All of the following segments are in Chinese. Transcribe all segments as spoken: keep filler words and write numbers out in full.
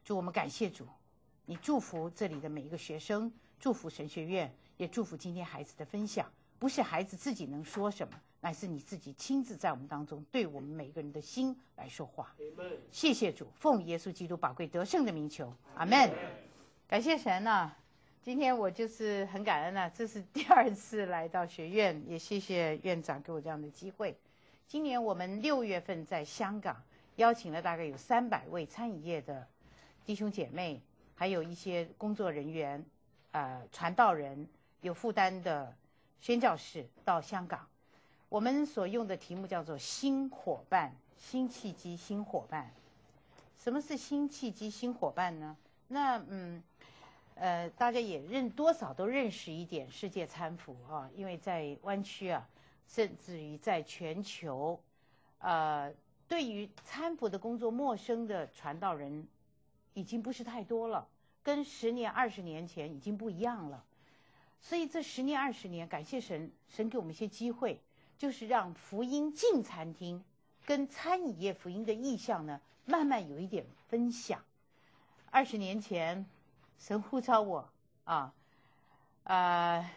主，我们感谢主，你祝福这里的每一个学生，祝福神学院，也祝福今天孩子的分享。不是孩子自己能说什么，乃是你自己亲自在我们当中对我们每个人的心来说话。谢谢主，奉耶稣基督宝贵得胜的名求，阿们。感谢神啊！今天我就是很感恩啊，这是第二次来到学院，也谢谢院长给我这样的机会。今年我们六月份在香港邀请了大概有三百位餐饮业的弟兄姐妹，还有一些工作人员、呃传道人、有负担的宣教士到香港。我们所用的题目叫做新伙伴、新契机、新伙伴。什么是新契机、新伙伴呢？那嗯呃，大家也认多少都认识一点世界餐服啊，因为在湾区啊，甚至于在全球，呃，对于餐服的工作陌生的传道人已经不是太多了，跟十年、二十年前已经不一样了。所以这十年、二十年，感谢神，神给我们一些机会，就是让福音进餐厅跟餐饮业福音的意向呢，慢慢有一点分享。二十年前，神呼召我啊，呃，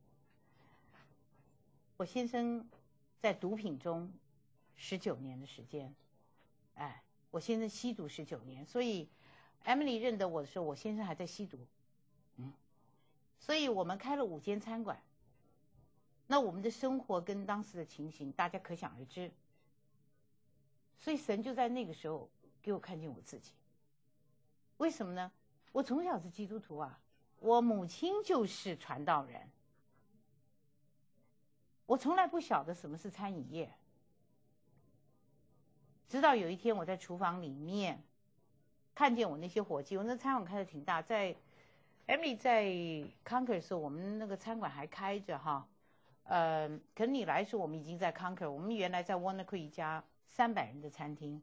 我先生在毒品中十九年的时间，哎，我先生吸毒十九年，所以 Emily 认得我的时候，我先生还在吸毒，嗯。所以我们开了五间餐馆，那我们的生活跟当时的情形，大家可想而知。所以神就在那个时候给我看见我自己。为什么呢？我从小是基督徒啊，我母亲就是传道人，我从来不晓得什么是餐饮业，直到有一天我在厨房里面看见我那些伙计，我那餐馆开得挺大，在Emily 在 Conquer 的时候，我们那个餐馆还开着哈，呃，可能你来的时候我们已经在 Conquer， 我们原来在 Wanaco 一家三百人的餐厅。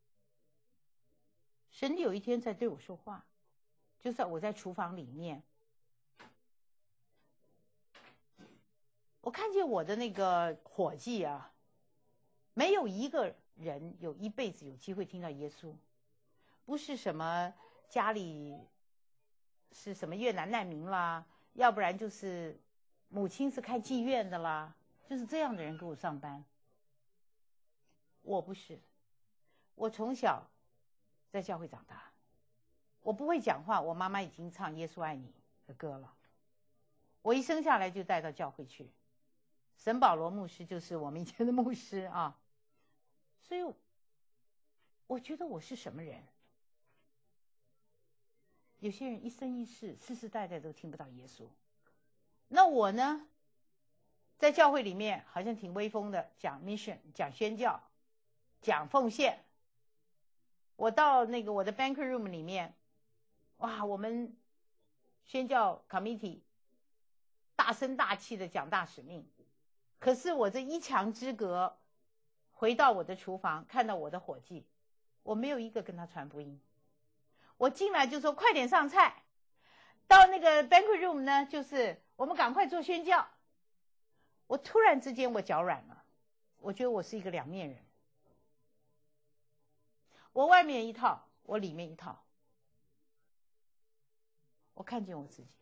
神有一天在对我说话，就是我在厨房里面，我看见我的那个伙计啊，没有一个人有一辈子有机会听到耶稣，不是什么家里是什么越南难民啦，要不然就是母亲是开妓院的啦，就是这样的人给我上班。我不是，我从小在教会长大，我不会讲话，我妈妈已经唱《耶稣爱你》的歌了。我一生下来就带到教会去，沈保罗牧师就是我们以前的牧师啊，所以我觉得我是什么人？有些人一生一世世世代代都听不到耶稣，那我呢，在教会里面好像挺威风的，讲 mission， 讲宣教，讲奉献。我到那个我的 banquet room 里面，哇，我们宣教 committee 大声大气的讲大使命，可是我这一墙之隔，回到我的厨房，看到我的伙计，我没有一个跟他传福音。我进来就说快点上菜，到那个 banquet room 呢，就是我们赶快做宣教。我突然之间我脚软了，我觉得我是一个两面人，我外面一套，我里面一套。我看见我自己，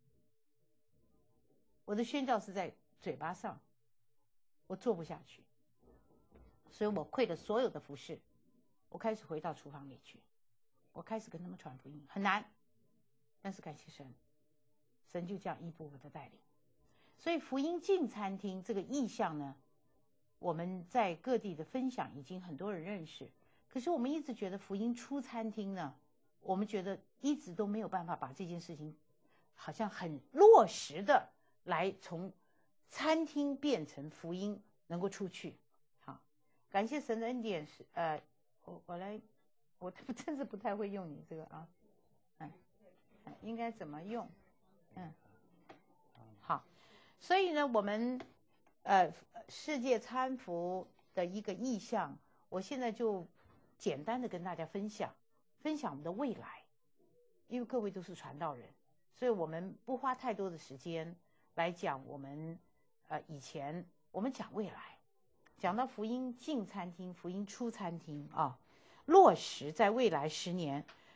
我的宣教是在嘴巴上，我做不下去，所以我亏了所有的服侍，我开始回到厨房里去。我开始跟他们传福音，很难，但是感谢神，神就这样一步步的带领。所以福音进餐厅这个意向呢，我们在各地的分享已经很多人认识，可是我们一直觉得福音出餐厅呢，我们觉得一直都没有办法把这件事情好像很落实的来从餐厅变成福音能够出去。好，感谢神的恩典是呃，我我来。我真是不太会用你这个啊，嗯，应该怎么用？嗯，好，所以呢，我们呃世界餐服的一个意向，我现在就简单的跟大家分享，分享我们的未来，因为各位都是传道人，所以我们不花太多的时间来讲我们呃以前我们讲未来，讲到福音进餐厅，福音出餐厅啊。落实在未来十年，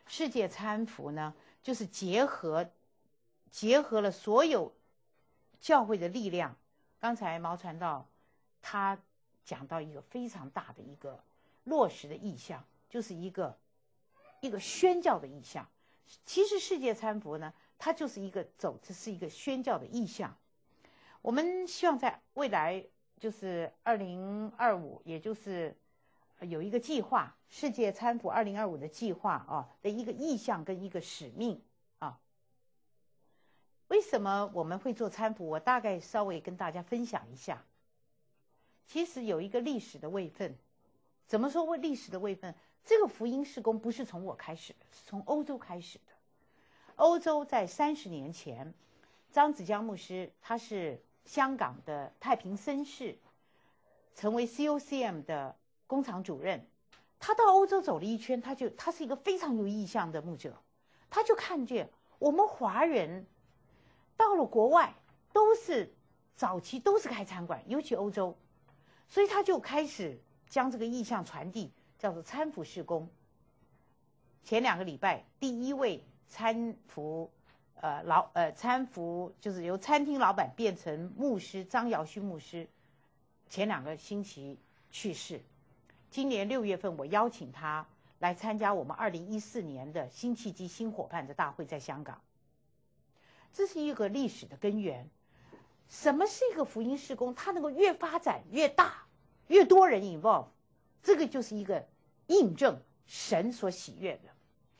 世界参福呢，就是结合结合了所有教会的力量。刚才毛传道他讲到一个非常大的一个落实的意象，就是一个一个宣教的意象。其实世界参福呢，它就是一个走，这是一个宣教的意象。我们希望在未来，就是二零二五，也就是有一个计划，世界参福二零二五的计划啊的一个意向跟一个使命啊。为什么我们会做参福？我大概稍微跟大家分享一下。其实有一个历史的位分，怎么说历史的位分？这个福音事工不是从我开始的，是从欧洲开始的。欧洲在三十年前，张子江牧师他是香港的太平绅士，成为 C O C M 的工厂主任。他到欧洲走了一圈，他就他是一个非常有意向的牧者，他就看见我们华人到了国外都是早期都是开餐馆，尤其欧洲，所以他就开始将这个意向传递，叫做参福事工。前两个礼拜，第一位参福呃老呃参福就是由餐厅老板变成牧师张尧勋牧师，前两个星期去世。今年六月份，我邀请他来参加我们二零一四年的新契机新伙伴的大会，在香港。这是一个历史的根源。什么是一个福音事工？它能够越发展越大，越多人 involve， 这个就是一个印证神所喜悦的。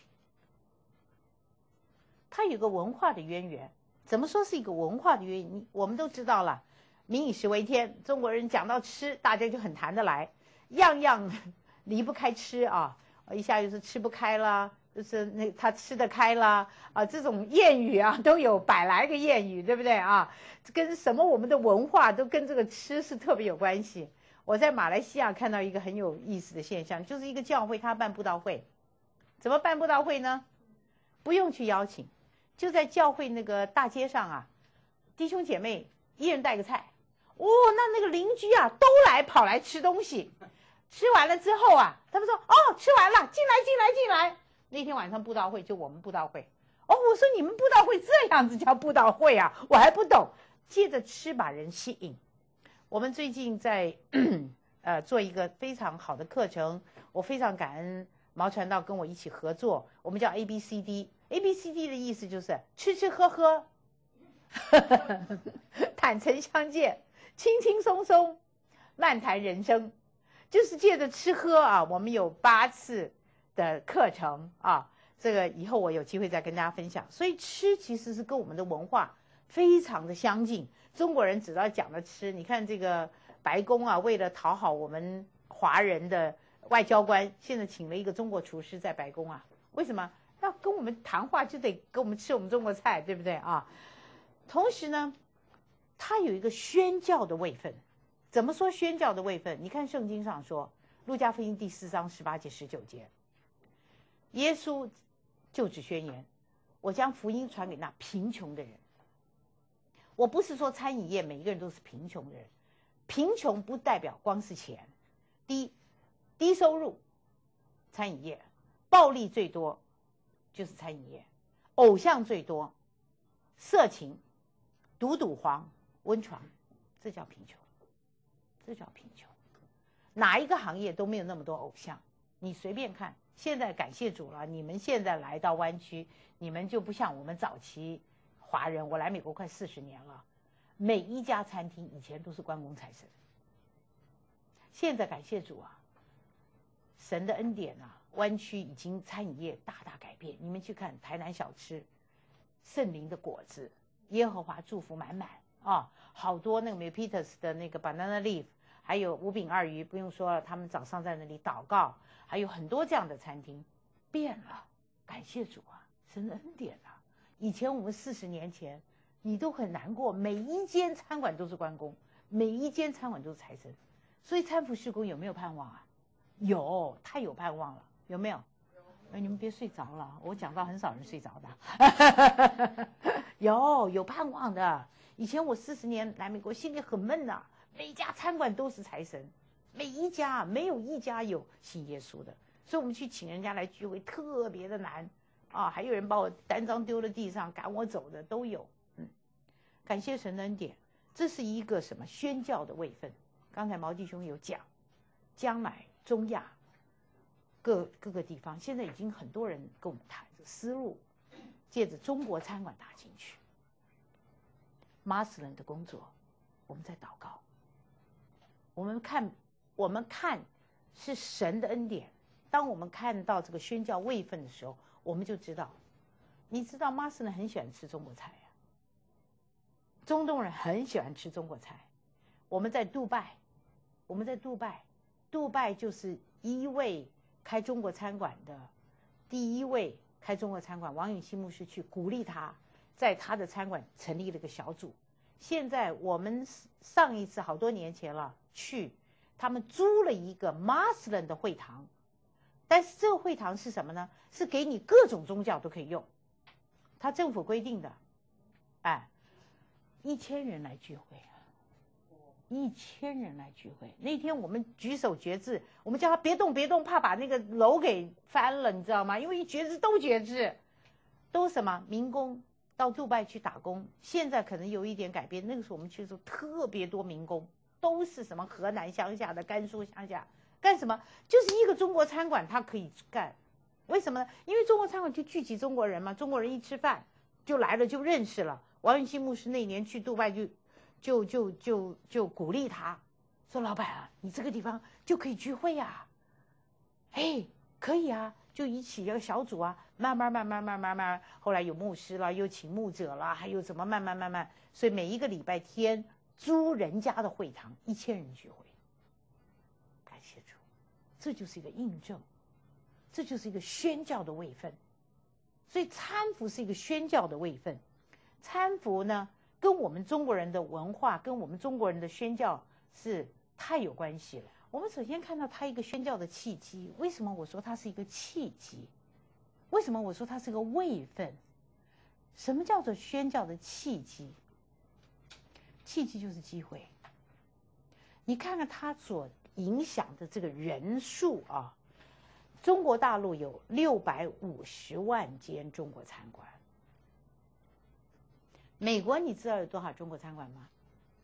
它有个文化的渊源。怎么说是一个文化的渊源？我们都知道了，民以食为天，中国人讲到吃，大家就很谈得来，样样离不开吃啊，一下就是吃不开啦，就是那他吃得开啦啊，这种谚语啊都有百来个谚语，对不对啊？跟什么我们的文化都跟这个吃是特别有关系。我在马来西亚看到一个很有意思的现象，就是一个教会他办布道会，怎么办布道会呢？不用去邀请，就在教会那个大街上啊，弟兄姐妹一人带个菜，哦，那那个邻居啊都来跑来吃东西，吃完了之后啊，他们说哦吃完了，进来进来进来。那天晚上布道会就我们布道会，哦，我说你们布道会这样子叫布道会啊，我还不懂。接着吃把人吸引。我们最近在呃做一个非常好的课程，我非常感恩毛传道跟我一起合作，我们叫 A B C D。A B C D 的意思就是吃吃喝喝，坦诚相见，轻轻松松，漫谈人生，就是借着吃喝啊，我们有八次的课程啊，这个以后我有机会再跟大家分享。所以吃其实是跟我们的文化非常的相近。中国人只要讲的吃，你看这个白宫啊，为了讨好我们华人的外交官，现在请了一个中国厨师在白宫啊，为什么？要跟我们谈话就得跟我们吃我们中国菜，对不对啊？同时呢，它有一个宣教的位分。怎么说宣教的位分？你看圣经上说，路加福音第四章十八节十九节，耶稣就职宣言，我将福音传给那贫穷的人。我不是说餐饮业每一个人都是贫穷的人，贫穷不代表光是钱。第一，低收入餐饮业，暴力最多就是餐饮业，偶像最多，色情、赌赌黄、温床，这叫贫穷，这叫贫穷。哪一个行业都没有那么多偶像，你随便看。现在感谢主了，你们现在来到湾区，你们就不像我们早期华人，我来美国快四十年了，每一家餐厅以前都是关公财神，现在感谢主啊，神的恩典啊，湾区已经餐饮业大大改变。你们去看台南小吃，圣灵的果子，耶和华祝福满满啊，好多那个 Milpitas 的那个 banana leaf， 还有五饼二鱼，不用说了，他们早上在那里祷告，还有很多这样的餐厅变了，感谢主啊，神的恩典啊。以前我们四十年前，你都很难过，每一间餐馆都是关公，每一间餐馆都是财神，所以参福事工有没有盼望啊？有，太有盼望了，有没有？哎，你们别睡着了，我讲到很少人睡着的。有有盼望的。以前我四十年来美国，心里很闷呐、啊，每一家餐馆都是财神，每一家没有一家有信耶稣的。 所以我们去请人家来聚会特别的难啊，还有人把我单张丢了地上赶我走的都有。嗯，感谢神的恩典，这是一个什么宣教的位分。刚才毛弟兄有讲，将来中亚各各个地方，现在已经很多人跟我们谈这思路，借着中国餐馆打进去。马斯人的工作，我们在祷告。我们看，我们看是神的恩典。当我们看到这个宣教位分的时候，我们就知道，你知道马斯人很喜欢吃中国菜呀、啊，中东人很喜欢吃中国菜。我们在杜拜，我们在杜拜，杜拜就是一位开中国餐馆的第一位开中国餐馆，王永熙牧师去鼓励他，在他的餐馆成立了个小组。现在我们上一次好多年前了去，他们租了一个马斯人的会堂，但是这个会堂是什么呢？是给你各种宗教都可以用，他政府规定的，哎，一千人来聚会啊，一千人来聚会。那天我们举手决志，我们叫他别动别动，怕把那个楼给翻了，你知道吗？因为一决志都决志，都什么民工。到杜拜去打工，现在可能有一点改变。那个时候我们去的时候，特别多民工，都是什么河南乡下的、甘肃乡下，干什么？就是一个中国餐馆，他可以干。为什么呢？因为中国餐馆就聚集中国人嘛，中国人一吃饭就来了，就认识了。王永熙牧师那年去杜拜就，就就就就鼓励他，说：“老板啊，你这个地方就可以聚会呀、啊，哎，可以啊。”就一起一个小组啊，慢慢慢慢慢慢慢，后来有牧师了，又请牧者了，还有怎么慢慢慢慢，所以每一个礼拜天租人家的会堂，一千人聚会。感谢主，这就是一个印证，这就是一个宣教的位分。所以参服是一个宣教的位分，参服呢跟我们中国人的文化，跟我们中国人的宣教是太有关系了。我们首先看到它一个宣教的契机，为什么我说它是一个契机？为什么我说它是个位分？什么叫做宣教的契机？契机就是机会。你看看它所影响的这个人数啊，中国大陆有六百五十万间中国餐馆，美国你知道有多少中国餐馆吗？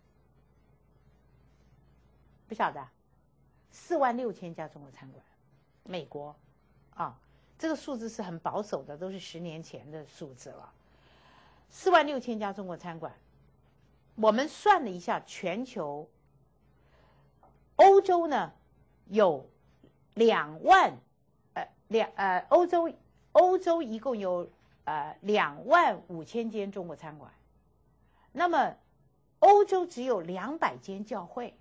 不晓得。四万六千家中国餐馆，美国，啊，这个数字是很保守的，都是十年前的数字了。四万六千家中国餐馆，我们算了一下，全球，欧洲呢有两万，呃两呃欧洲欧洲一共有呃两万五千间中国餐馆，那么欧洲只有两百间教会。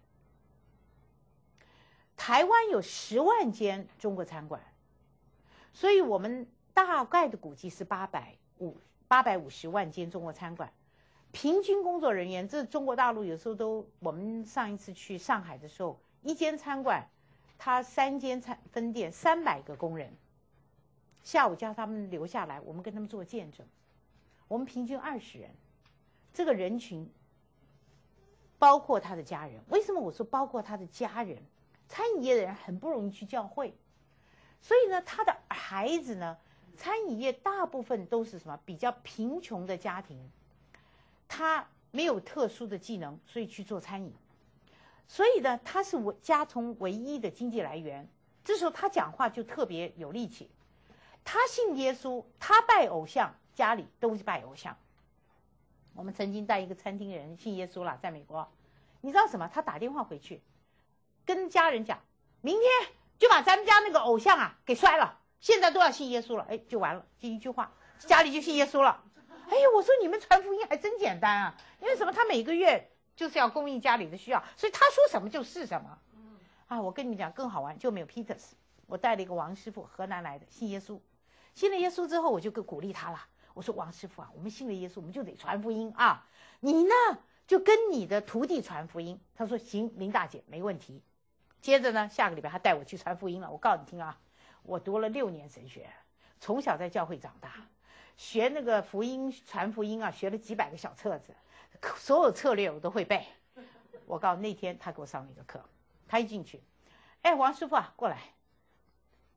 台湾有十万间中国餐馆，所以我们大概的估计是八百五八百五十万间中国餐馆，平均工作人员，这中国大陆有时候都，我们上一次去上海的时候，一间餐馆，它三间餐分店，三百个工人，下午叫他们留下来，我们跟他们做见证，我们平均二十人，这个人群包括他的家人。为什么我说包括他的家人？餐饮业的人很不容易去教会，所以呢，他的孩子呢，餐饮业大部分都是什么比较贫穷的家庭，他没有特殊的技能，所以去做餐饮，所以呢，他是我家中唯一的经济来源。这时候他讲话就特别有力气。他信耶稣，他拜偶像，家里都是拜偶像。我们曾经带一个餐厅的人信耶稣了，在美国，你知道什么？他打电话回去。跟家人讲，明天就把咱们家那个偶像啊给摔了，现在都要信耶稣了，哎，就完了，这一句话，家里就信耶稣了。哎呀，我说你们传福音还真简单啊，因为什么？他每个月就是要供应家里的需要，所以他说什么就是什么。啊，我跟你们讲更好玩，就没有 Peters， 我带了一个王师傅，河南来的，信耶稣，信了耶稣之后，我就更鼓励他了。我说王师傅啊，我们信了耶稣，我们就得传福音啊，你呢就跟你的徒弟传福音。他说行，林大姐没问题。接着呢，下个礼拜他带我去传福音了。我告诉你听啊，我读了六年神学，从小在教会长大，学那个福音传福音啊，学了几百个小册子，所有策略我都会背。我告诉你，那天他给我上了一个课，他一进去，哎，王师傅啊，过来，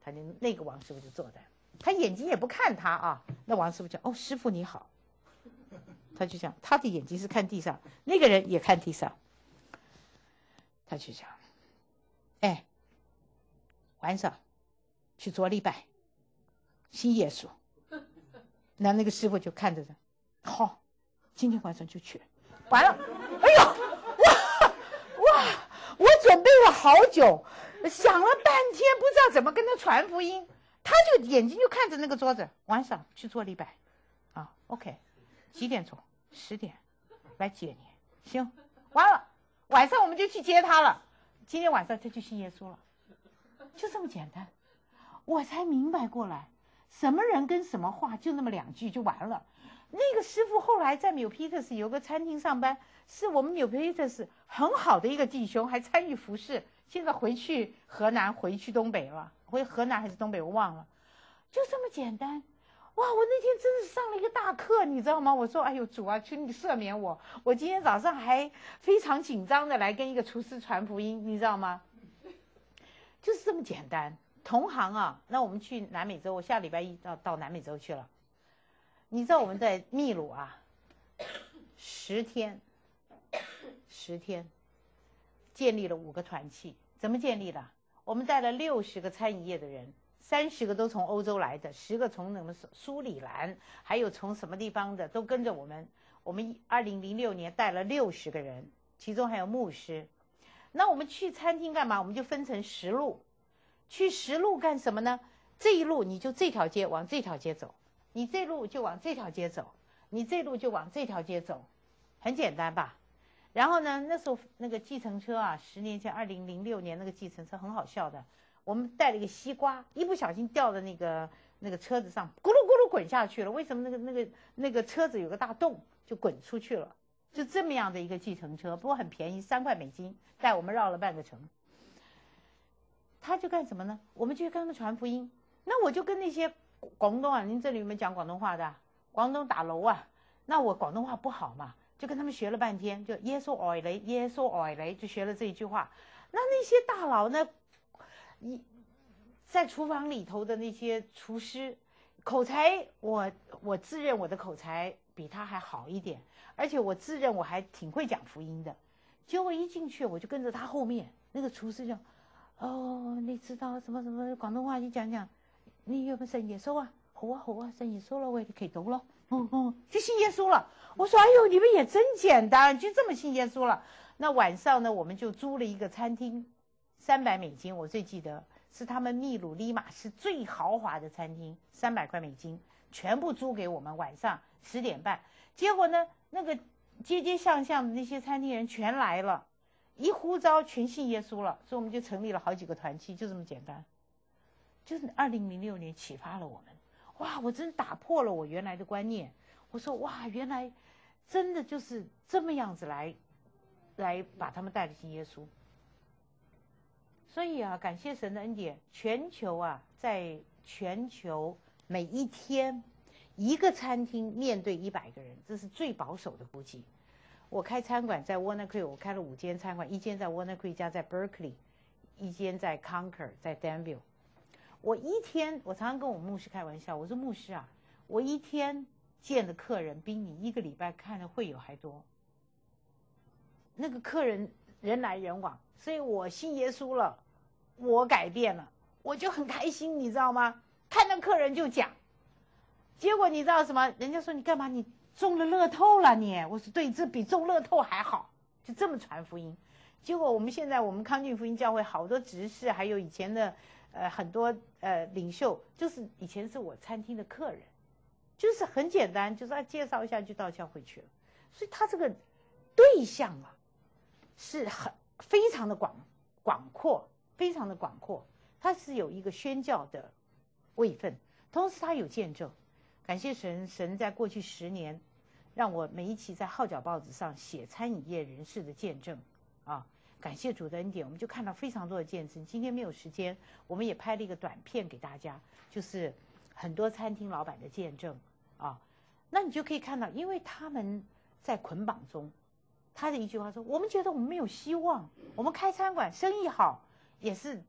他就那个王师傅就坐在，他眼睛也不看他啊。那王师傅讲：“哦，师傅你好。”他就讲，他的眼睛是看地上，那个人也看地上。他就讲：“哎，晚上去做礼拜，信耶稣。”那那个师傅就看着他，好，今天晚上就去。完了，哎呦，哇哇！我准备了好久，想了半天，不知道怎么跟他传福音。他就眼睛就看着那个桌子，晚上去做礼拜，啊 ，OK， 几点钟？十点，来接你。行，完了，晚上我们就去接他了。今天晚上他就信耶稣了，就这么简单。我才明白过来，什么人跟什么话，就那么两句就完了。那个师傅后来在纽皮特斯有个餐厅上班，是我们纽皮特斯很好的一个弟兄，还参与服侍。现在回去河南，回去东北了，回河南还是东北我忘了，就这么简单。哇，我那天真是上了一个大课，你知道吗？我说，哎呦主啊，求你赦免我，我今天早上还非常紧张的来跟一个厨师传福音，你知道吗？就是这么简单。同行啊，那我们去南美洲，我下礼拜一到到南美洲去了。你知道我们在秘鲁啊，十天，十天，建立了五个团契。怎么建立的？我们带了六十个餐饮业的人，三十个都从欧洲来的，十个从什么苏里兰，还有从什么地方的，都跟着我们。我们二零零六年带了六十个人，其中还有牧师。那我们去餐厅干嘛？我们就分成十路，去十路干什么呢？这一路你就这条街往这条街走。你这路就往这条街走，你这路就往这条街走，很简单吧？然后呢，那时候那个计程车啊，十年前，二零零六年那个计程车很好笑的，我们带了一个西瓜，一不小心掉到那个那个车子上，咕噜咕噜滚下去了。为什么？那个那个那个车子有个大洞，就滚出去了。就这么样的一个计程车，不过很便宜，三块美金，带我们绕了半个城。他就干什么呢？我们就跟他们传福音。那我就跟那些广东啊，您这里有没有讲广东话的、啊？广东打楼啊，那我广东话不好嘛，就跟他们学了半天，就耶稣爱你，耶稣爱你，就学了这一句话。那那些大佬呢，一在厨房里头的那些厨师，口才我我自认我的口才比他还好一点，而且我自认我还挺会讲福音的。结果一进去，我就跟着他后面，那个厨师就，哦，你知道什么什么广东话，你讲讲。你有冇信耶穌啊？好啊好啊，信耶穌了，我也祈禱咯。嗯嗯，就信耶穌了。我說，哎呦，你們也真簡單，就這麼信耶穌了。那晚上呢，我們就租了一個餐廳，三百美金，我最記得是他們秘魯利馬是最豪華的餐廳，三百塊美金，全部租給我們。晚上十點半，結果呢，那個街街巷巷的那些餐廳人全來了，一呼召全信耶穌了，所以我們就成立了好幾個團契，就這麼簡單。就是二零零六年啟發了我們，哇！我真打破了我原來的觀念。我說哇，原來真的就是這麼樣子來，來把他們帶了進耶穌。所以啊，感謝神的恩典，全球啊，在全球每一天一個餐廳面對一百個人，這是最保守的估計。我開餐館在 Walnut Creek， 我開了五間餐館，一間在 Walnut Creek， 一家在 Berkeley， 一間在 Concord， 在 Danville。我一天，我常常跟我牧師開玩笑，我說牧師啊，我一天見的客人比你一個禮拜看的會友還多。那個客人人來人往，所以我信耶穌了，我改變了，我就很開心，你知道嗎？看到客人就講，結果你知道什麼？人家說你幹嘛？你中了樂透了你？我說對，這比中樂透還好，就這麼傳福音。結果我們現在我們康俊福音教會好多執事，還有以前的。呃，很多呃領袖，就是以前是我餐廳的客人，就是很簡單，就是要介紹一下就到教會去了。所以他這個對象啊，是很非常的廣廣闊，非常的廣闊。他是有一個宣教的位分，同時他有見證。感謝神，神在過去十年，讓我每一期在號角報紙上寫餐飲業人士的見證啊。感謝主的恩典，我們就看到非常多的見證。今天沒有時間，我們也拍了一個短片給大家，就是很多餐廳老闆的見證啊。那你就可以看到，因為他們在捆綁中，他的一句話說：我們覺得我們沒有希望，我們開餐館生意好，也是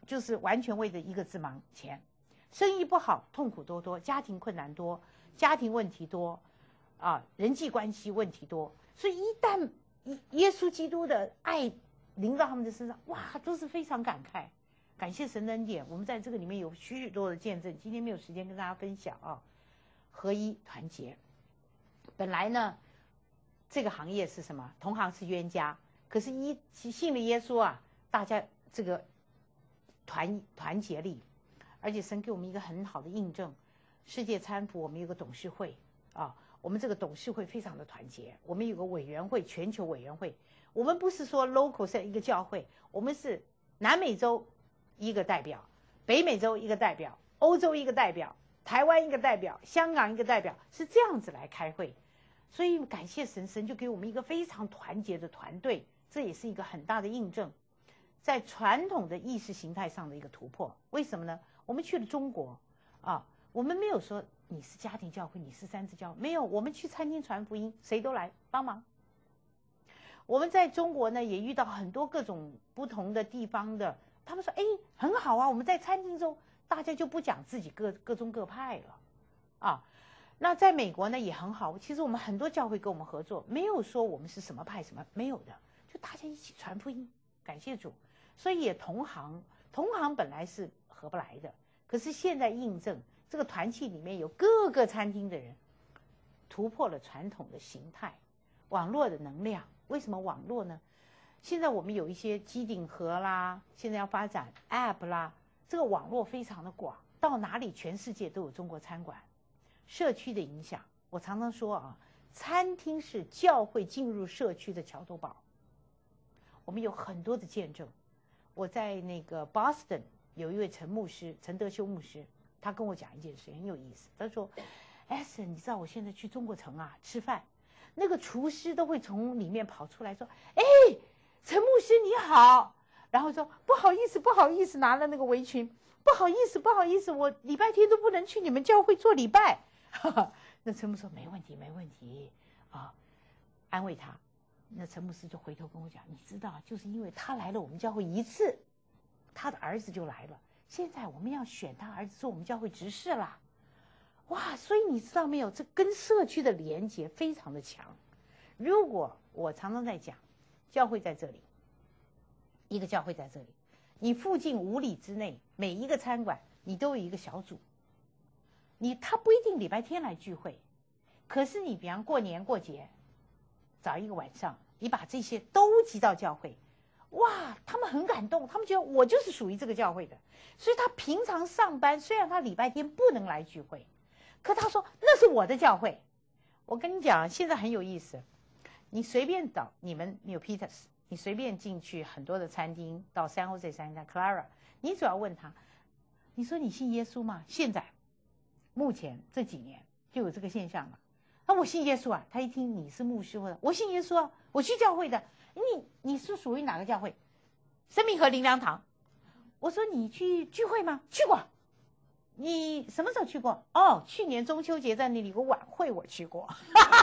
就是完全为着一个字忙钱，生意不好，痛苦多多，家庭困难多，家庭问题多，啊，人际关系问题多。所以一旦耶稣基督的爱临到他们的身上，哇，都是非常感慨。感谢神的恩典，我们在这个里面有许许多的见证，今天没有时间跟大家分享啊。合一团结，本来呢，这个行业是什么？同行是冤家，可是一信了耶稣啊，大家这个团团结力，而且神给我们一个很好的印证。世界参福，我们有个董事会啊，我们这个董事会非常的团结，我们有个委员会，全球委员会，我们不是说 local 是一个教会，我们是南美洲一个代表，北美洲一个代表，欧洲一个代表，台湾一个代表，香港一个代表，是这样子来开会。所以感谢神，神就给我们一个非常团结的团队，这也是一个很大的印证，在传统的意识形态上的一个突破。为什么呢？我们去了中国啊，我们没有说你是家庭教会，你是三自教会，没有，我们去餐厅传福音，谁都来帮忙。我们在中国呢，也遇到很多各种不同的地方的，他们说，哎，很好啊，我们在餐厅中，大家就不讲自己各各宗各派了，啊。那在美国呢也很好，其实我们很多教会跟我们合作，没有说我们是什么派什么，没有的，就大家一起传福音，感谢主。所以也同行，同行本来是合不来的，可是现在印证这个团契里面有各个餐厅的人，突破了传统的形态，网络的能量。为什么网络呢？现在我们有一些机顶盒啦，现在要发展 App 啦，这个网络非常的广，到哪里全世界都有中国餐馆。社区的影响，我常常说啊，餐厅是教会进入社区的桥头堡。我们有很多的见证。我在那个 Boston 有一位陈牧师，陈德修牧师，他跟我讲一件事很有意思。他说 ：“Esther， 你知道我现在去中国城啊吃饭，那个厨师都会从里面跑出来说：‘哎，陈牧师你好。’然后说不好意思，不好意思，拿了那个围裙，不好意思，不好意思，我礼拜天都不能去你们教会做礼拜。”那陈牧师说没问题没问题啊，安慰他。那陈牧师就回头跟我讲，你知道就是因为他来了我们教会一次，他的儿子就来了，现在我们要选他儿子做我们教会执事啦。哇，所以你知道没有，这跟社区的连结非常的强。如果我常常在讲教会在这里，一个教会在这里，你附近五里之内每一个餐馆你都有一个小组，你他不一定礼拜天来聚会，可是你比方过年过节找一个晚上，你把这些都集到教会，哇，他们很感动，他们觉得我就是属于这个教会的。所以他平常上班，虽然他礼拜天不能来聚会，可他说那是我的教会。我跟你讲，现在很有意思，你随便找你们有 Peters， 你随便进去很多的餐厅，到San Jose餐厅 Clara， 你只要问他，你说你信耶稣吗？现在目前这几年就有这个现象了。那我信耶稣啊，他一听你是牧师，或者我信耶稣啊，我去教会的。你你是属于哪个教会？生命和灵粮堂。我说你去聚会吗？去过。你什么时候去过？哦，去年中秋节在那里有个晚会，我去过。因为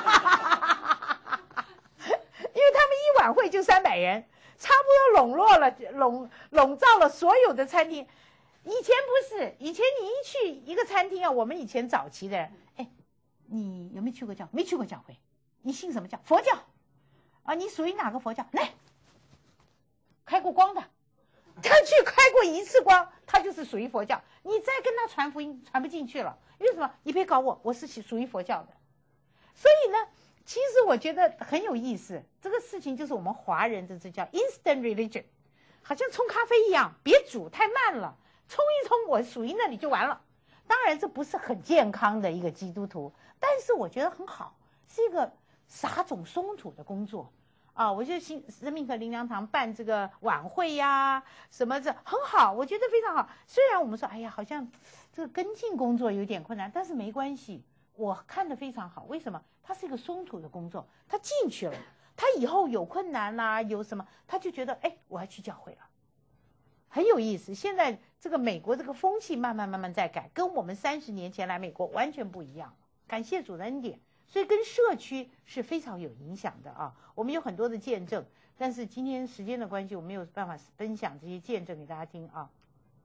他们一晚会就三百人，差不多笼络了笼笼罩了所有的餐厅。以前不是，以前你一去一个餐厅啊，我们以前早期的人，哎，你有没有去过教？没去过教会。你信什么教？佛教。啊，你属于哪个佛教？来，开过光的，他去开过一次光，他就是属于佛教。你再跟他传福音，传不进去了。为什么？你别搞我，我是属于佛教的。所以呢，其实我觉得很有意思。这个事情就是我们华人的这叫 instant religion， 好像冲咖啡一样，别煮太慢了，冲一冲，我属于那里就完了。当然，这不是很健康的一个基督徒，但是我觉得很好，是一个撒种松土的工作。啊，我觉得新生命和灵粮堂办这个晚会呀，什么这很好，我觉得非常好。虽然我们说，哎呀，好像这个跟进工作有点困难，但是没关系，我看得非常好。为什么？它是一个松土的工作，他进去了，他以后有困难啦、啊，有什么，他就觉得，哎，我要去教会了，很有意思。现在这个美国这个风气慢慢慢慢在改，跟我们三十年前来美国完全不一样。感谢主的恩典。所以跟社区是非常有影响的啊！我们有很多的见证，但是今天时间的关系，我没有办法分享这些见证给大家听啊。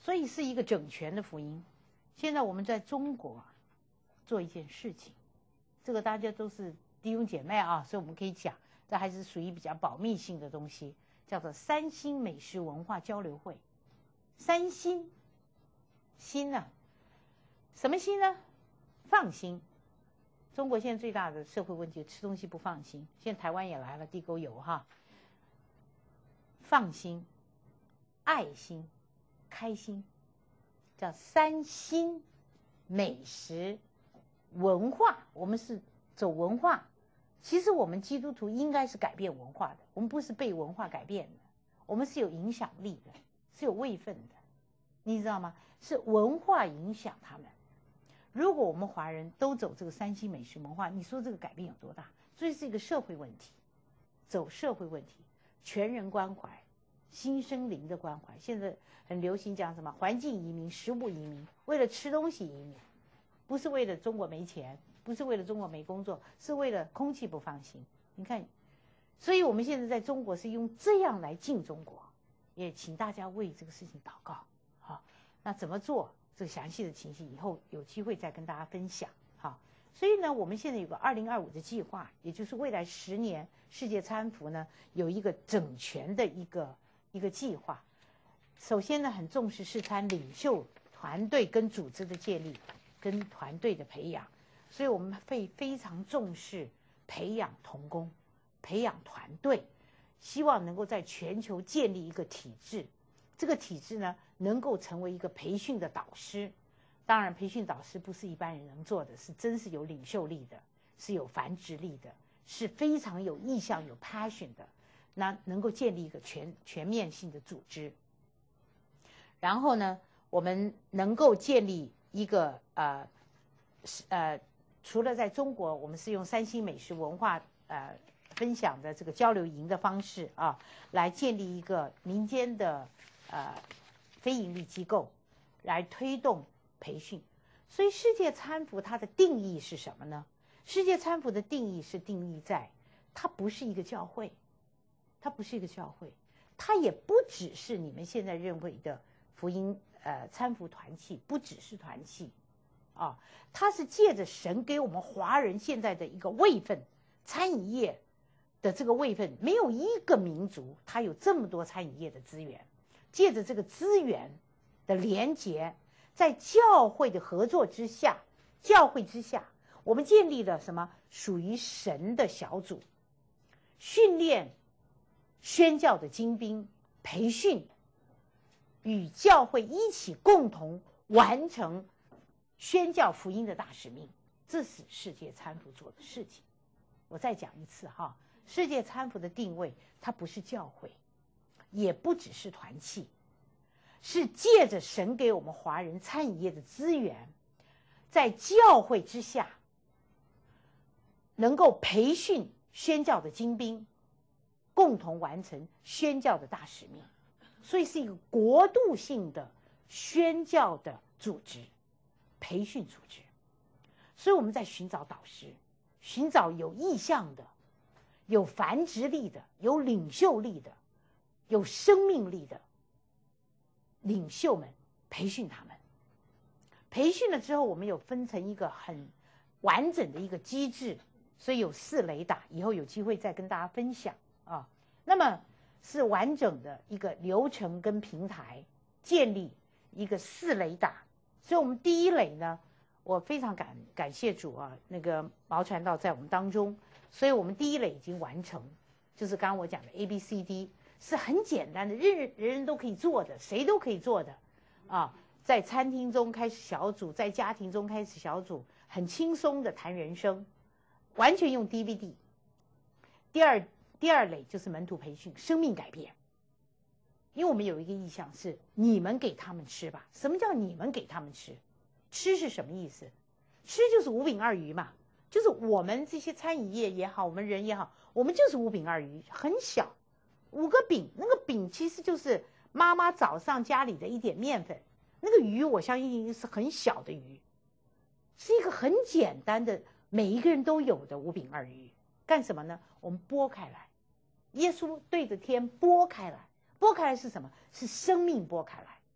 所以是一个整全的福音。现在我们在中国做一件事情，这个大家都是弟兄姐妹啊，所以我们可以讲，这还是属于比较保密性的东西，叫做三星美食文化交流会。三星，心呢、啊？什么心呢？放心。中国现在最大的社会问题，吃东西不放心。现在台湾也来了，地沟油哈。放心、爱心、开心，叫三心美食文化。我们是走文化，其实我们基督徒应该是改变文化的，我们不是被文化改变的，我们是有影响力的，是有位分的，你知道吗？是文化影响他们。如果我们华人都走这个三心美食文化，你说这个改变有多大？所以是一个社会问题，走社会问题，全人关怀，新生灵的关怀。现在很流行讲什么环境移民、食物移民，为了吃东西移民，不是为了中国没钱，不是为了中国没工作，是为了空气不放心。你看，所以我们现在在中国是用这样来进中国，也请大家为这个事情祷告。好，那怎么做？这个详细的情形以后有机会再跟大家分享。好，所以呢，我们现在有个二零二五的计划，也就是未来十年世界餐服呢有一个整全的一个一个计划。首先呢，很重视世餐领袖团队跟组织的建立，跟团队的培养，所以我们会非常重视培养同工，培养团队，希望能够在全球建立一个体制。这个体制呢，能够成为一个培训的导师。当然，培训导师不是一般人能做的，是真是有领袖力的，是有繁殖力的，是非常有意向、有 passion 的。那能够建立一个全全面性的组织。然后呢，我们能够建立一个呃呃，除了在中国，我们是用三星美食文化呃分享的这个交流营的方式啊，来建立一个民间的。呃，非营利机构来推动培训。所以世界餐服它的定义是什么呢？世界餐服的定义是定义在它不是一个教会，它不是一个教会，它也不只是你们现在认为的福音呃餐服团契，不只是团契啊，它是借着神给我们华人现在的一个位分，餐饮业的这个位分，没有一个民族它有这么多餐饮业的资源。借着这个资源的连结，在教会的合作之下，教会之下，我们建立了什么？属于神的小组，训练宣教的精兵，培训与教会一起共同完成宣教福音的大使命。这是世界餐服做的事情。我再讲一次哈，世界餐服的定位，它不是教会，也不只是团契，是借着神给我们华人餐饮业的资源，在教会之下能够培训宣教的精兵，共同完成宣教的大使命。所以是一个国度性的宣教的组织，培训组织。所以我们在寻找导师，寻找有意向的，有繁殖力的，有领袖力的，有生命力的领袖们，培训他们。培训了之后，我们有分成一个很完整的一个机制，所以有四雷达，以后有机会再跟大家分享啊。那么是完整的一个流程跟平台，建立一个四雷达。所以我们第一雷呢，我非常感感谢主啊，那个毛传道在我们当中，所以我们第一雷已经完成，就是刚刚我讲的 A B C D。是很简单的，人人人人都可以做的，谁都可以做的啊！在餐厅中开始小组，在家庭中开始小组，很轻松的谈人生，完全用 D V D。第二第二类就是门徒培训，生命改变。因为我们有一个意向是你们给他们吃吧。什么叫你们给他们吃？吃是什么意思？吃就是五饼二鱼嘛，就是我们这些餐饮业也好，我们人也好，我们就是五饼二鱼，很小。五个饼，那个饼其实就是妈妈早上家里的一点面粉，那个鱼我相信是很小的鱼，是一个很简单的，每一个人都有的五饼二鱼。干什么呢？我们拨开来，耶稣对着天拨开来，拨开来是什么？是生命拨开来，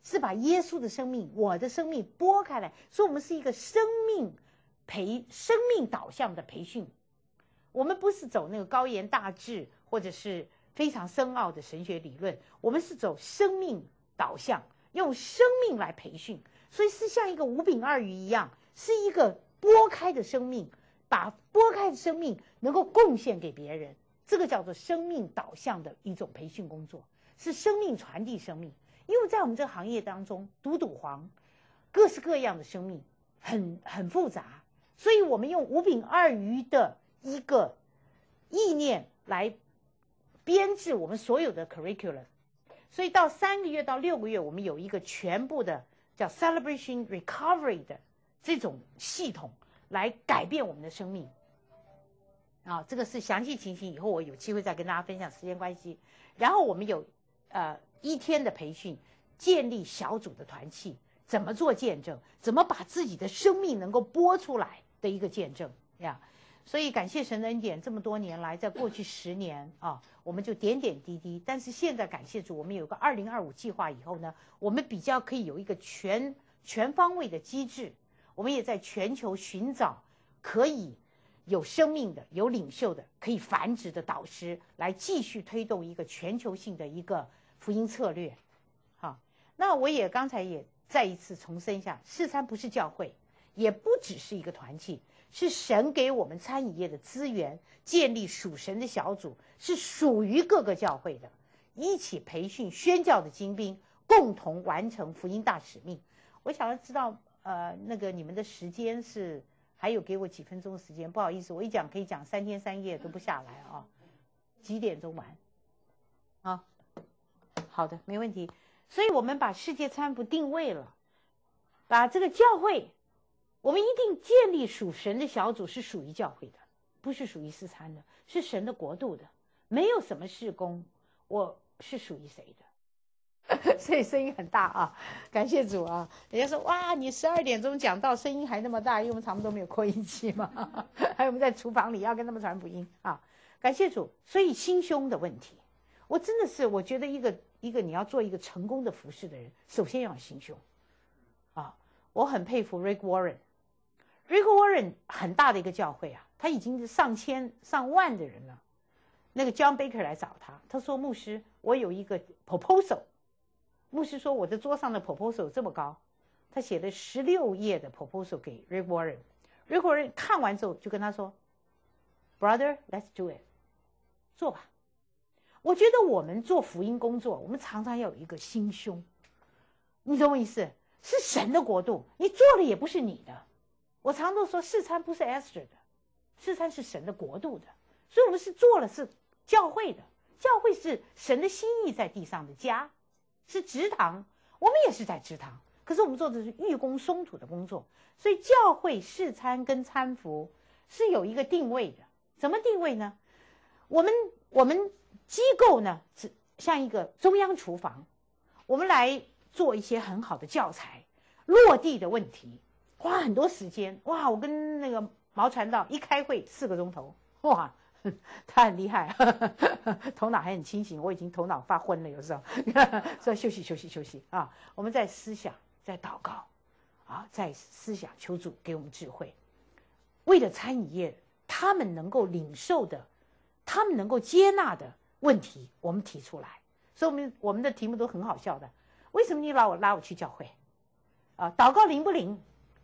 是把耶稣的生命，我的生命拨开来，所以我们是一个生命培生命导向的培训。我们不是走那个高言大志或者是非常深奥的神学理论，我们是走生命导向，用生命来培训，所以是像一个五饼二鱼一样，是一个拨开的生命，把拨开的生命能够贡献给别人，这个叫做生命导向的一种培训工作，是生命传递生命。因为在我们这个行业当中，赌赌黄，各式各样的生命很很复杂，所以我们用五饼二鱼的一个意念来编制我们所有的 curriculum。 所以到三个月到六个月，我们有一个全部的叫 celebration recovery 的这种系统来改变我们的生命啊，这个是详细情形以后我有机会再跟大家分享，时间关系。然后我们有呃一天的培训，建立小组的团契，怎么做见证，怎么把自己的生命能够播出来的一个见证呀。所以感谢神的恩典，这么多年来，在过去十年啊，我们就点点滴滴。但是现在感谢主，我们有个二零二五计划以后呢，我们比较可以有一个全全方位的机制。我们也在全球寻找可以有生命的、有领袖的、可以繁殖的导师，来继续推动一个全球性的一个福音策略。好，那我也刚才也再一次重申一下，四餐不是教会，也不只是一个团契，是神给我们餐饮业的资源，建立属神的小组，是属于各个教会的，一起培训宣教的精兵，共同完成福音大使命。我想要知道，呃，那个你们的时间是还有给我几分钟的时间？不好意思，我一讲可以讲三天三夜都不下来啊。几点钟完？啊，好的，没问题。所以我们把世界餐服定位了，把这个教会。我们一定建立属神的小组，是属于教会的，不是属于私餐的，是神的国度的。没有什么事工，我是属于谁的？所以声音很大啊，感谢主啊！人家说哇，你十二点钟讲到声音还那么大，因为我们常常都没有扩音器嘛，还有我们在厨房里要跟他们传福音啊，感谢主。所以心胸的问题，我真的是我觉得一个一个你要做一个成功的服侍的人，首先要有心胸啊。我很佩服 Rick Warren。Rick Warren 很大的一个教会啊，他已经是上千上万的人了。那个 John Baker 来找他，他说牧师，我有一个 proposal。牧师说我的桌上的 proposal 这么高，他写了十六页的 proposal 给 Rick Warren。Rick Warren 看完之后就跟他说 ，Brother, let's do it， 做吧。我觉得我们做福音工作，我们常常要有一个心胸，你懂我意思？是神的国度，你做了也不是你的。我常都说，四餐不是 Esther 的，四餐是神的国度的，所以我们是做了是教会的，教会是神的心意在地上的家，是职堂，我们也是在职堂，可是我们做的是育工松土的工作，所以教会四餐跟餐服是有一个定位的。怎么定位呢？我们我们机构呢是像一个中央厨房，我们来做一些很好的教材，落地的问题。花很多时间哇！我跟那个毛传道一开会四个钟头，哇，他很厉害，呵呵头脑还很清醒。我已经头脑发昏了，有时候说休息休息休息啊！我们在思想，在祷告啊，在思想求主给我们智慧，为了餐饮业他们能够领受的，他们能够接纳的问题，我们提出来。所以我们我们的题目都很好笑的。为什么你拉我拉我去教会啊？祷告灵不灵？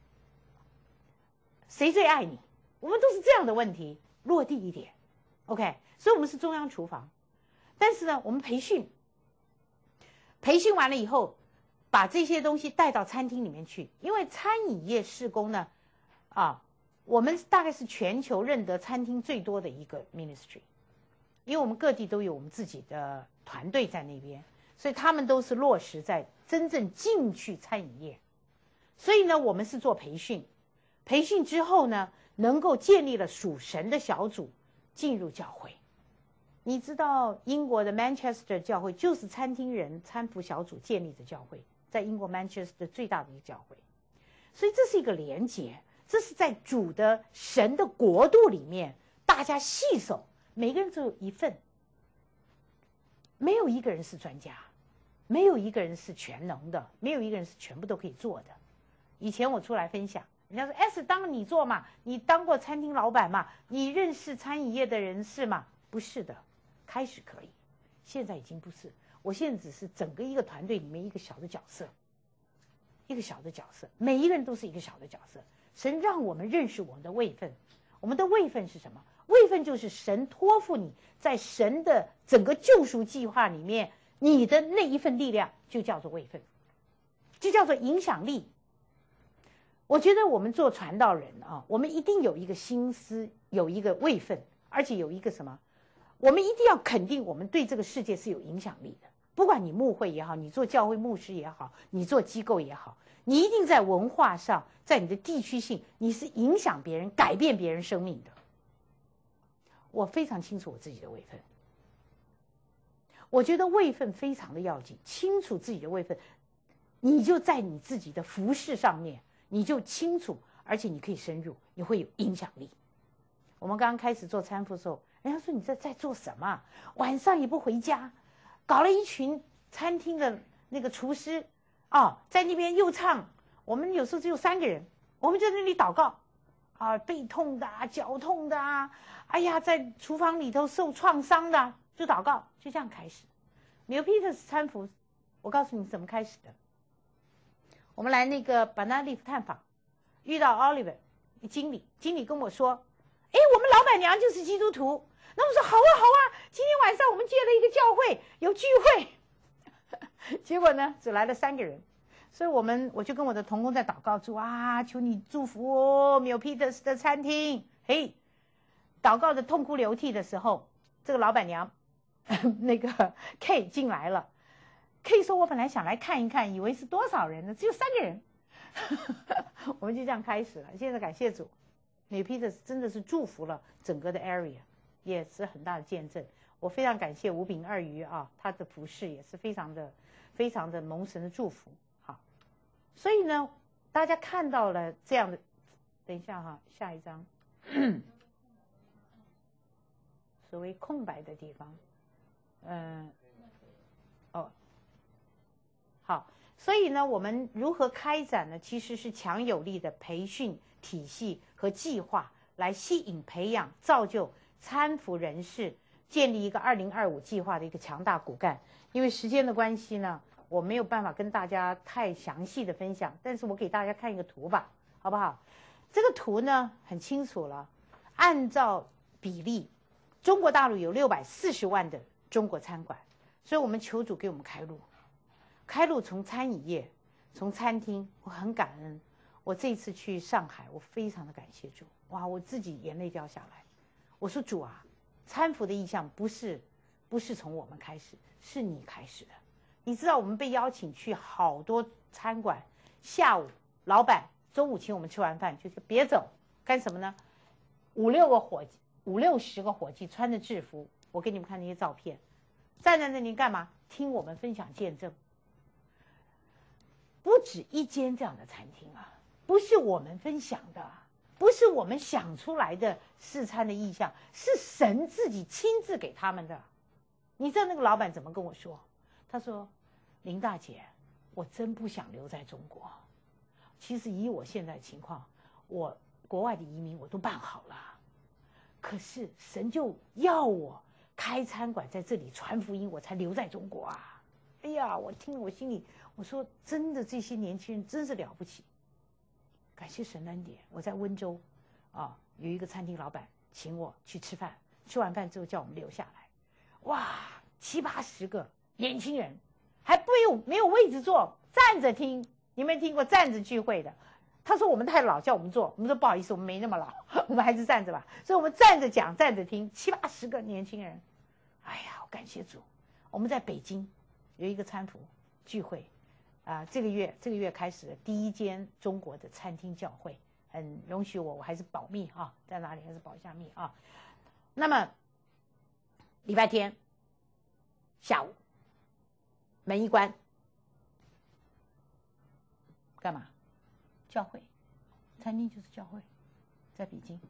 谁最爱你？我们都是这样的问题，落地一点 ，OK。所以我们是中央厨房，但是呢，我们培训，培训完了以后，把这些东西带到餐厅里面去。因为餐饮业事工呢，啊，我们大概是全球认得餐厅最多的一个 ministry， 因为我们各地都有我们自己的团队在那边，所以他们都是落实在真正进去餐饮业。所以呢，我们是做培训。培训之后呢，能够建立了属神的小组，进入教会。你知道英国的 Manchester 教会就是餐厅人餐服小组建立的教会，在英国 Manchester 最大的一个教会。所以这是一个连结，这是在主的神的国度里面，大家携手，每个人都有一份，没有一个人是专家， 没有一个人是全能的，没有一个人是全部都可以做的。以前我出来分享，人家说 S 当你做嘛，你当过餐厅老板嘛，你认识餐饮业的人士嘛？不是的，开始可以，现在已经不是。我现在只是整个一个团队里面一个小的角色，一个小的角色，每一个人都是一个小的角色。神让我们认识我们的位分，我们的位分是什么？位分就是神托付你在神的整个救赎计划里面，你的那一份力量就叫做位分，就叫做影响力。我觉得我们做传道人啊，我们一定有一个心思，有一个位分，而且有一个什么？我们一定要肯定我们对这个世界是有影响力的。不管你牧会也好，你做教会牧师也好，你做机构也好，你一定在文化上，在你的地区性，你是影响别人、改变别人生命的。我非常清楚我自己的位分，我觉得位分非常的要紧，清楚自己的位分，你就在你自己的服事上面，你就清楚，而且你可以深入，你会有影响力。我们刚刚开始做餐服的时候，人家说你在在做什么？晚上也不回家，搞了一群餐厅的那个厨师哦，在那边又唱。我们有时候只有三个人，我们就在那里祷告啊，背痛的啊，脚痛的啊，哎呀，在厨房里头受创伤的，就祷告，就这样开始。Neil Peters 餐服，我告诉你怎么开始的。我们来那个 Banana Leaf 探访，遇到 Oliver 经理，经理跟我说，哎，我们老板娘就是基督徒。那我说好啊好啊，今天晚上我们接了一个教会，有聚会。结果呢，只来了三个人，所以我们我就跟我的同工在祷告主啊，求你祝福哦 Neil Peters 的餐厅。嘿，祷告的痛哭流涕的时候，这个老板娘那个 K 进来了。K 说我本来想来看一看，以为是多少人呢，只有三个人。我们就这样开始了。现在感谢主，Neil Peters 真的是祝福了整个的 area， 也是很大的见证。我非常感谢吴炳二鱼啊，他的服事也是非常的非常的蒙神的祝福。好，所以呢，大家看到了这样的，等一下哈，下一张，所谓空白的地方，嗯、呃，哦，好。所以呢，我们如何开展呢？其实是强有力的培训体系和计划，来吸引、培养、造就参服人士，建立一个二零二五计划的一个强大骨干。因为时间的关系呢，我没有办法跟大家太详细的分享，但是我给大家看一个图吧，好不好？这个图呢很清楚了，按照比例，中国大陆有六百四十万的中国餐馆，所以我们求主给我们开路。开路从餐饮业，从餐厅，我很感恩。我这一次去上海，我非常的感谢主，哇，我自己眼泪掉下来。我说主啊，餐服的意向不是不是从我们开始，是你开始的。你知道我们被邀请去好多餐馆，下午老板中午请我们吃完饭，就是别走，干什么呢？五六个伙计，五六十个伙计穿着制服，我给你们看那些照片，站在那里干嘛？听我们分享见证。不止一间这样的餐厅啊，不是我们分享的，不是我们想出来的试餐的意向，是神自己亲自给他们的。你知道那个老板怎么跟我说？他说：“林大姐，我真不想留在中国。其实以我现在情况，我国外的移民我都办好了，可是神就要我开餐馆在这里传福音，我才留在中国啊。”哎呀，我听了我心里，我说真的，这些年轻人真是了不起，感谢神恩典。我在温州，啊，有一个餐厅老板请我去吃饭，吃完饭之后叫我们留下来，哇，七八十个年轻人，还不有没有位置坐，站着听。你没听过站着聚会的？他说我们太老，叫我们坐。我们说不好意思，我们没那么老，我们还是站着吧。所以我们站着讲，站着听，七八十个年轻人。哎呀，我感谢主。我们在北京有一个餐服聚会，啊、呃，这个月这个月开始的第一间中国的餐厅教会，很容许我，我还是保密啊，在哪里还是保一下密啊。那么礼拜天下午门一关，干嘛？教会，餐厅就是教会，在北京。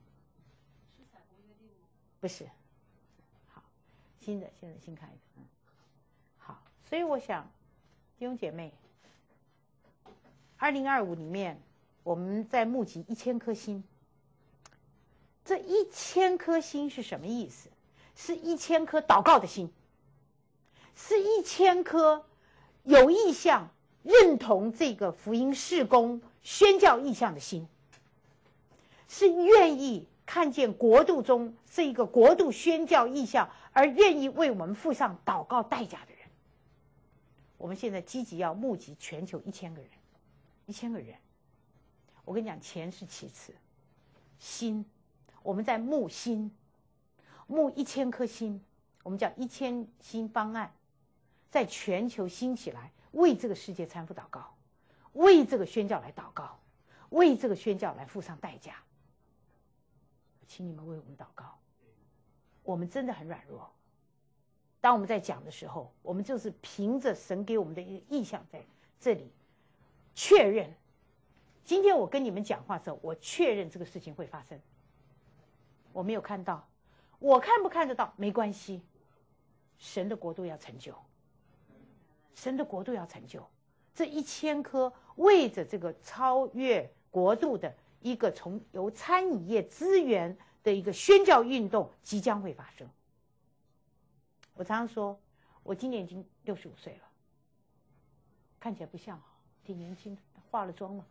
不是，好，新的现在新开的，嗯，好，所以我想， 弟兄姐妹，二零二五里面我们在募集一千颗心。这一千颗心是什么意思？是一千颗祷告的心，是一千颗有意向认同这个福音事工宣教意向的心，是愿意看见国度中是一个国度宣教意向，而愿意为我们付上祷告代价的人。我们现在积极要募集全球一千个人，一千个人。我跟你讲，钱是其次，心，我们在募心，募一千颗心，我们叫一千心方案，在全球兴起来，为这个世界参复祷告，为这个宣教来祷告，为这个宣教来付上代价。请你们为我们祷告。我们真的很软弱，当我们在讲的时候，我们就是凭着神给我们的一个意向在这里确认。今天我跟你们讲话的时候，我确认这个事情会发生。我没有看到，我看不看得到没关系，神的国度要成就，神的国度要成就。这一千颗为着这个超越国度的一个从由餐饮业资源的一个宣教运动即将会发生。我常常说，我今年已经六十五岁了，看起来不像，挺年轻的，化了妆了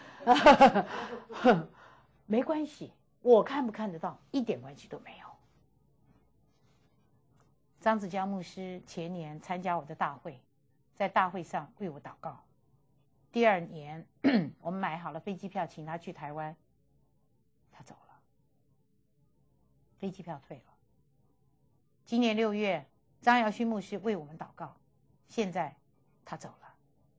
啊。没关系，我看不看得到一点关系都没有。张子江牧师前年参加我的大会，在大会上为我祷告。第二年我们买好了飞机票请他去台湾，他走了，飞机票退了。今年六月张耀勋牧师为我们祷告，现在他走了。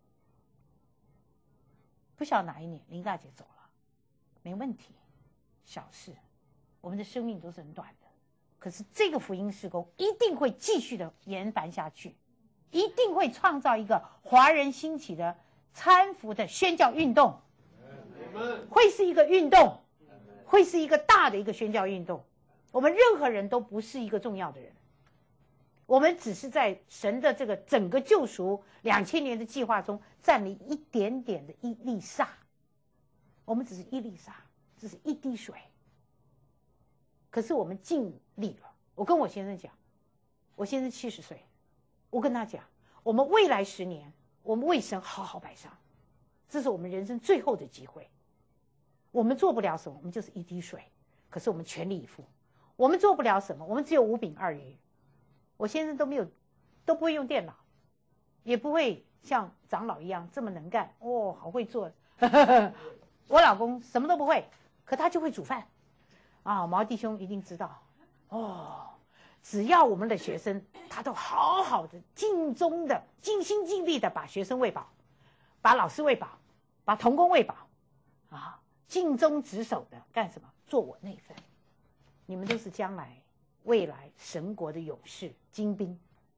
不晓得哪一年林大姐走了，没问题，小事，我们的生命都是很短的。可是这个福音事工一定会继续的延繁下去，一定会创造一个华人兴起的参福的宣教运动，会是一个运动，会是一个大的一个宣教运动。我们任何人都不是一个重要的人，我们只是在神的这个整个救赎两千年的计划中占了一点点的一粒沙，我们只是一粒沙，只是一滴水。可是我们尽力了。我跟我先生讲，我先生七十岁，我跟他讲，我们未来十年，我们为神好好摆上，这是我们人生最后的机会。我们做不了什么，我们就是一滴水，可是我们全力以赴。我们做不了什么，我们只有五饼二鱼。我先生都没有，都不会用电脑，也不会像长老一样这么能干哦，好会做。我老公什么都不会，可他就会煮饭啊。毛弟兄一定知道哦，只要我们的学生，他都好好的、尽忠的、尽心尽力的把学生喂饱，把老师喂饱，把同工喂饱啊，尽忠职守的干什么？做我那份。你们都是将来未来神国的勇士精兵。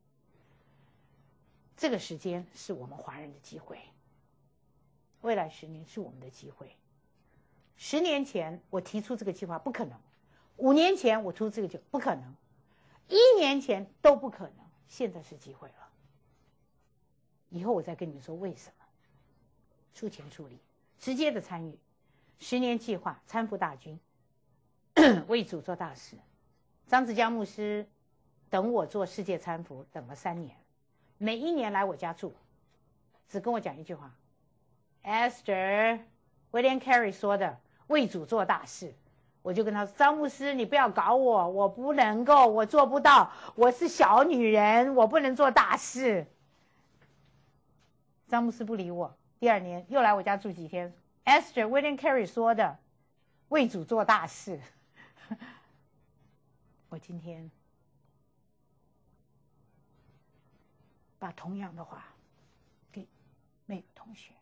这个时间是我们华人的机会，未来十年是我们的机会。十年前我提出这个计划不可能，五年前我提出这个就不可能，一年前都不可能，现在是机会了。以后我再跟你们说为什么。出钱出力，直接的参与十年计划，参复大军，为主做大事。张子江牧师等我做世界参福等了三年，每一年来我家住，只跟我讲一句话 Esther William Carey 说的为主做大事。我就跟他说，张牧师你不要搞我，我不能够，我做不到，我是小女人，我不能做大事。张牧师不理我，第二年又来我家住几天， Esther William Carey 说的为主做大事。我今天把同样的话给每个同学，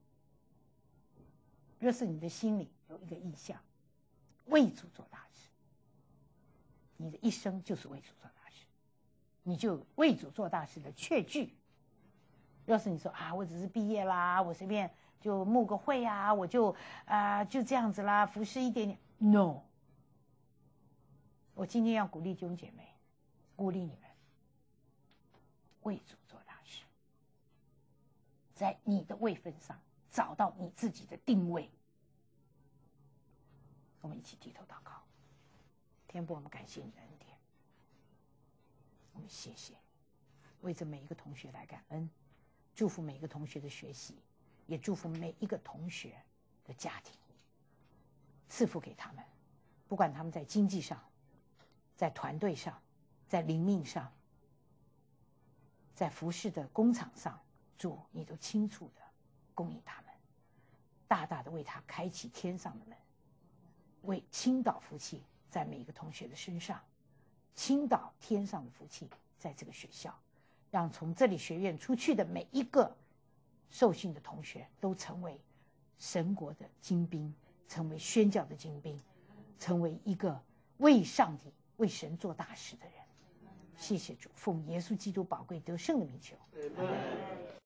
若是你的心里有一个意向，为主做大事，你的一生就是为主做大事，你就为主做大事的确据。要是你说啊，我只是毕业啦，我随便就募个会啊，我就啊、呃、就这样子啦，服侍一点点 ，no。我今天要鼓励弟兄姐妹，鼓励你们为主做大事。 在你的位分上找到你自己的定位。我们一起低头祷告。天父，我们感谢你的恩典，我们谢谢你，为着每一个同学来感恩，祝福每一个同学的学习，也祝福每一个同学的家庭，赐福给他们，不管他们在经济上，在团队上，在灵命上，在服侍的工厂上，主你都清楚的供应他们，大大的为他开启天上的门，为倾倒福气在每一个同学的身上，倾倒天上的福气在这个学校，让从这里学院出去的每一个受训的同学都成为神国的精兵，成为宣教的精兵，成为一个为上帝为神做大事的人。谢谢主，奉耶稣基督宝贵得胜的名求。